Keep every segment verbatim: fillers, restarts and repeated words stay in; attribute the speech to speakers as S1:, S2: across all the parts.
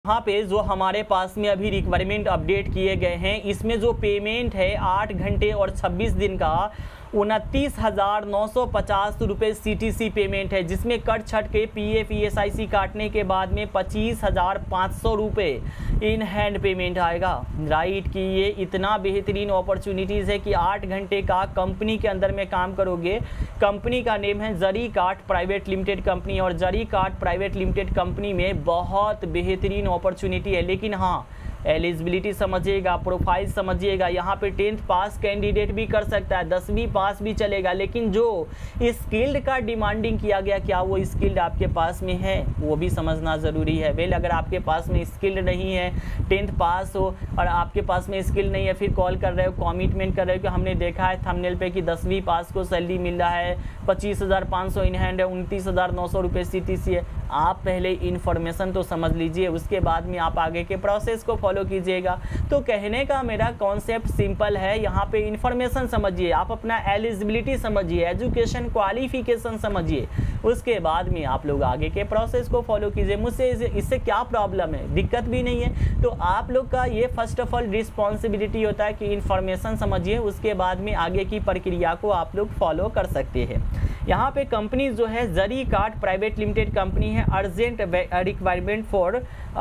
S1: यहाँ पे जो हमारे पास में अभी रिक्वायरमेंट अपडेट किए गए हैं, इसमें जो पेमेंट है आठ घंटे और छब्बीस दिन का उनतीस हज़ार नौ सौ पचास रुपये सी टी सी पेमेंट है, जिसमें कट छट के P F E S I C काटने के बाद में पच्चीस हज़ार पाँच सौ रुपये इन हैंड पेमेंट आएगा। राइट कि ये इतना बेहतरीन अपॉर्चुनिटीज़ है कि आठ घंटे का कंपनी के अंदर में काम करोगे। कंपनी का नेम है जरी काट प्राइवेट लिमिटेड कंपनी, और जरी काट प्राइवेट लिमिटेड कंपनी में बहुत बेहतरीन अपॉर्चुनिटी है। लेकिन हाँ, एलिजिबिलिटी समझिएगा, प्रोफाइल समझिएगा। यहाँ पे टेंथ पास कैंडिडेट भी कर सकता है, दसवीं पास भी चलेगा, लेकिन जो स्किल्ड का डिमांडिंग किया गया, क्या वो स्किल्ड आपके पास में है, वो भी समझना ज़रूरी है। वेल, अगर आपके पास में स्किल्ड नहीं है, टेंथ पास हो और आपके पास में स्किल नहीं है, फिर कॉल कर रहे हो, कमिटमेंट कर रहे हो कि हमने देखा है थंबनेल पे कि दसवीं पास को सैलरी मिल रहा है, पच्चीस हज़ार पाँच सौ इन हैंड है, उनतीस हज़ार नौ सौ रुपये सी टी सी है। आप पहले इन्फॉर्मेशन तो समझ लीजिए, उसके बाद में आप आगे के प्रोसेस को फॉलो कीजिएगा। तो कहने का मेरा कॉन्सेप्ट सिंपल है, यहाँ पे इन्फॉर्मेशन समझिए, आप अपना एलिजिबिलिटी समझिए, एजुकेशन क्वालिफिकेशन समझिए, उसके बाद में आप लोग आगे के प्रोसेस को फॉलो कीजिए। मुझसे इससे क्या प्रॉब्लम है, दिक्कत भी नहीं है। तो आप लोग का ये फर्स्ट ऑफ ऑल रिस्पॉन्सिबिलिटी होता है कि इन्फॉर्मेशन समझिए, उसके बाद में आगे की प्रक्रिया को आप लोग फॉलो कर सकते हैं। यहाँ पे कंपनी जो है जरी काट प्राइवेट लिमिटेड कंपनी है। Urgent requirement for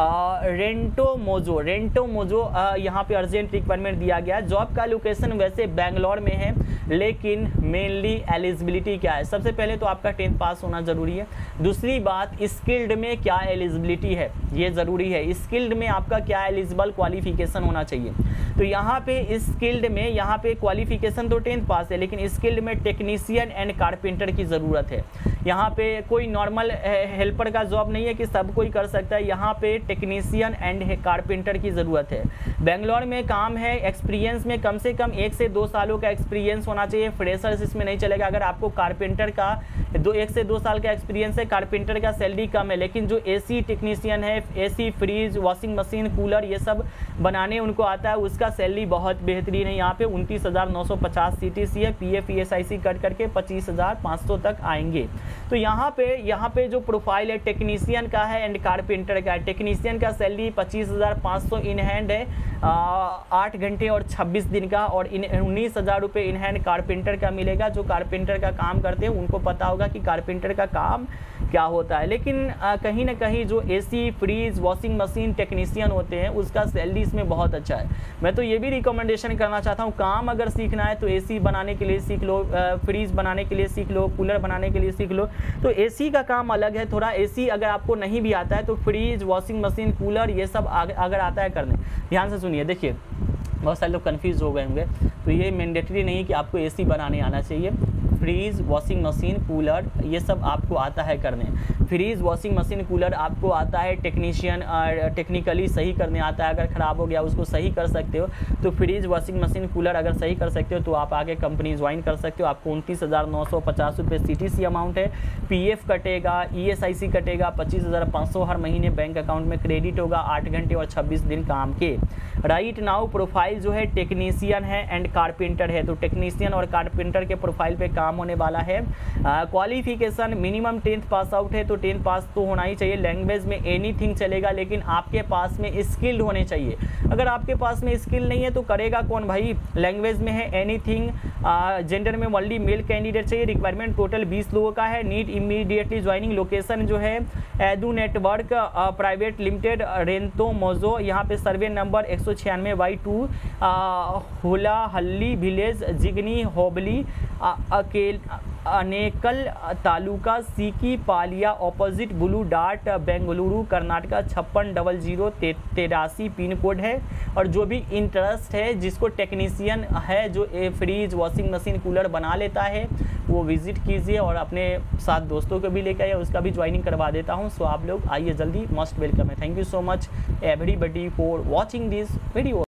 S1: Rentomojo Rentomojo यहाँ पे अर्जेंट रिक्वायरमेंट दिया गया। जॉब का लोकेशन वैसे बेंगलोर में है, लेकिन मेनली एलिजिबिलिटी क्या है, सबसे पहले तो आपका टेंथ पास होना ज़रूरी है। दूसरी बात, स्किल्ड में क्या एलिजिबिलिटी है, ये ज़रूरी है। स्किल्ड में आपका क्या एलिजिबल क्वालिफिकेशन होना चाहिए। तो यहाँ पे स्किल्ड में यहाँ पे क्वालिफिकेशन तो टेंथ पास है, लेकिन स्किल्ड में टेक्नीशियन एंड कारपेंटर की ज़रूरत है। यहाँ पे कोई नॉर्मल हेल्पर का जॉब नहीं है कि सब कोई कर सकता है, यहाँ पे टेक्नीशियन एंड कारपेंटर की ज़रूरत है। बेंगलोर में काम है, एक्सपीरियंस में कम से कम एक से दो सालों का एक्सपीरियंस होना चाहिए। फ्रेशर्स इसमें नहीं चलेगा। अगर आपको कारपेंटर का दो एक से दो साल का एक्सपीरियंस है, कारपेंटर का सैलरी कम है, लेकिन जो एसी टेक्नीशियन है, AC, fridge, washing machine, cooler ये सब बनाने उनको आता है, उसका सैलरी बहुत बेहतरीन है। यहाँ पे उनतीस हज़ार नौ सौ पचास सी टी सी है, P F E S I C cut करके पच्चीस हज़ार पाँच सौ तक आएंगे। तो यहाँ पे यहाँ पे जो प्रोफाइल है टेक्नीशियन का है एंड कारपेंटर का है। टेक्नीशियन का सैलरी पच्चीस हज़ार पाँच सौ इन हैंड है, आठ घंटे और छब्बीस दिन का, और इन उन्नीस हज़ार रुपये इन हैंड कारपेंटर का मिलेगा। जो कारपेंटर का काम करते हैं उनको पता होगा कि कारपेंटर का काम क्या होता है। लेकिन आ, कहीं ना कहीं जो AC, fridge, washing machine technician होते हैं, उसका सैलरी इसमें बहुत अच्छा है। मैं तो ये भी रिकमेंडेशन करना चाहता हूँ, काम अगर सीखना है तो एसी बनाने के लिए सीख लो, फ्रीज बनाने के लिए सीख लो, कूलर बनाने के लिए सीख लो। तो एसी का काम अलग है थोड़ा। एसी अगर आपको नहीं भी आता है तो फ्रीज, वॉशिंग मशीन, कूलर ये सब अगर आता है करने, ध्यान से सुनिए। देखिए, बहुत सारे लोग कंफ्यूज हो गए होंगे, तो ये मैंडेटरी नहीं कि आपको एसी बनाने आना चाहिए। फ्रीज, वॉशिंग मशीन, कूलर ये सब आपको आता है करने। फ्रीज, वॉशिंग मशीन, कूलर आपको आता है, टेक्नीशियन टेक्निकली सही करने आता है। अगर ख़राब हो गया उसको सही कर सकते हो। तो फ्रीज, वॉशिंग मशीन, कूलर अगर सही कर सकते हो तो आप आगे कंपनी ज्वाइन कर सकते हो। आपको उनतीस हज़ार नौ सौ पचास रुपये सी टी सी अमाउंट है, पी एफ कटेगा, ई एस आई सी कटेगा, पच्चीस हज़ार पाँच सौ हर महीने बैंक अकाउंट में क्रेडिट होगा, आठ घंटे और छब्बीस दिन काम के। राइट नाउ प्रोफाइल जो है टेक्नीशियन है एंड कारपेंटर है। तो टेक्नीशियन और कारपेंटर के प्रोफाइल पे काम होने वाला है। Qualification minimum tenth pass out है, तो टेंथ पास तो होना ही चाहिए। लैंग्वेज में एनीथिंग चलेगा, लेकिन आपके पास में स्किल्ड होने चाहिए। अगर आपके पास में स्किल नहीं है तो करेगा कौन भाई। लैंग्वेज में है एनीथिंग, जेंडर में ओनली मेल कैंडिडेट चाहिए। रिक्वायरमेंट टोटल बीस लोगों का है। Need immediately joining. लोकेशन जो है edu network private limited, Rentomojo. यहाँ पे सर्वे नंबर एक सौ छियानवे बाई टू, होला हल्ली विलेज, जिगनी होबली, अकेल अनेकल तालुका, सीकी पालिया, opposite Blue Dart, Bengaluru, Karnataka छप्पन डबल जीरो तेरासी पिन कोड है। और जो भी इंटरेस्ट है, जिसको टेक्नीशियन है, जो फ्रीज, वॉशिंग मशीन, कूलर बना लेता है, वो विजिट कीजिए और अपने साथ दोस्तों को भी लेकर आइए, उसका भी ज्वाइनिंग करवा देता हूँ। सो आप लोग आइए जल्दी, मस्ट वेलकम है। Thank you so much everybody for watching this video.